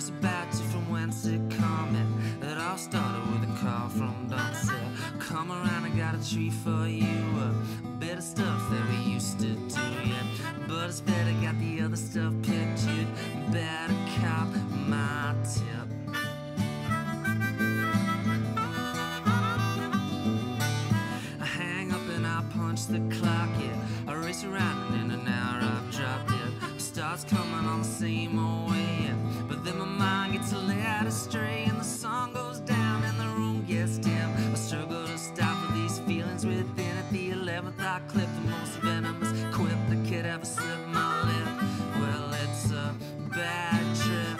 about you from whence it coming. It all started with a call from Bonshaw. Come around, I got a treat for you. Better stuff that we used to do, yeah. But it's better, got the other stuff pictured. Better cop my tip. I hang up and I punch the clock, yeah. I race around and in an hour I've dropped it. Starts coming on the same old way, yeah. But then my mind gets led astray and the sun goes down and the room gets dim. I struggle to stop with these feelings within. At the 11th I clip the most venomous quip that could ever slip my lip. Well, it's a bad trip.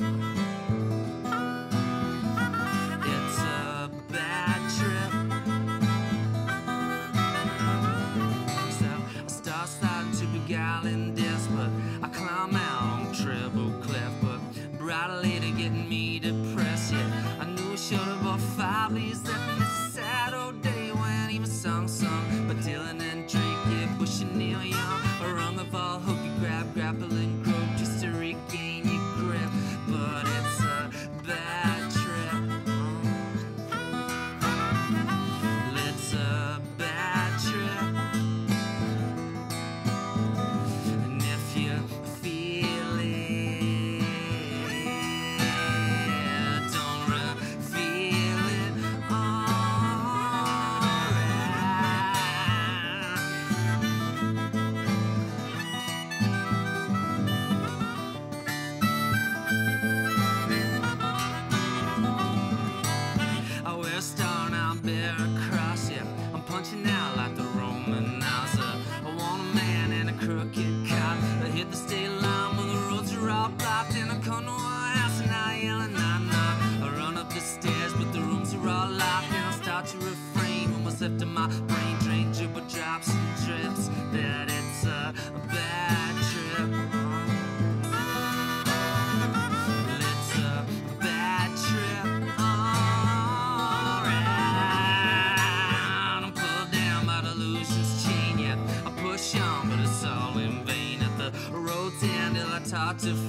It's a bad trip. So I start sliding to beguiling this, but I climb out on treble clef. But brighter later getting me depressed, yeah. I knew I should have bought 5 leaves left, and it's a sad old day when even sung but Dylan and Drake, yeah, Bush and Neil Young. A rung of all hope you grab, grapple and grope just to regain your grip. But it's a bad trip. It's a bad trip. And if you feel it, don't feel it. I wear a star and I'll bear a cross, yeah. I'm punching out like the Roman Nauser. I want a man and a crooked cop. I hit the state line when the roads are all blocked, and I come to a house and I yell and I knock. I run up the stairs but the rooms are all locked, and I start to refrain when what's left of my brain drain dribble drops and drips. That it's a bad trip. It's a bad trip. Chain, yeah. I push on, but it's all in vain. At the road's end, till I talk to